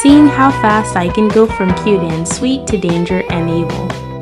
seeing how fast I can go from cute and sweet to danger and evil.